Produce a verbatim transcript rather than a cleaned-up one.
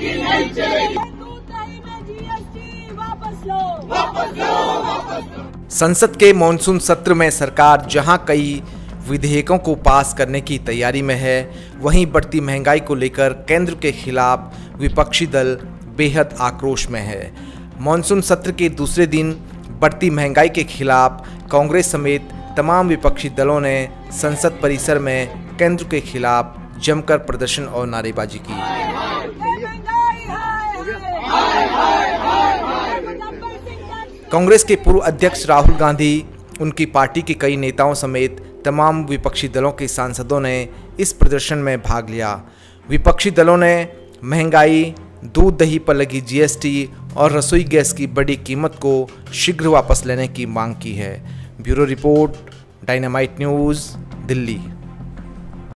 चलेगी नहीं चलेगी। संसद के मॉनसून सत्र में सरकार जहां कई विधेयकों को पास करने की तैयारी में है, वहीं बढ़ती महंगाई को लेकर केंद्र के खिलाफ विपक्षी दल बेहद आक्रोश में है। मॉनसून सत्र के दूसरे दिन बढ़ती महंगाई के खिलाफ कांग्रेस समेत तमाम विपक्षी दलों ने संसद परिसर में केंद्र के खिलाफ जमकर प्रदर्शन और नारेबाजी की। कांग्रेस के पूर्व अध्यक्ष राहुल गांधी, उनकी पार्टी के कई नेताओं समेत तमाम विपक्षी दलों के सांसदों ने इस प्रदर्शन में भाग लिया। विपक्षी दलों ने महंगाई, दूध दही पर लगी जीएसटी और रसोई गैस की बड़ी कीमत को शीघ्र वापस लेने की मांग की है। Bureau report, dynamite news, Delhi.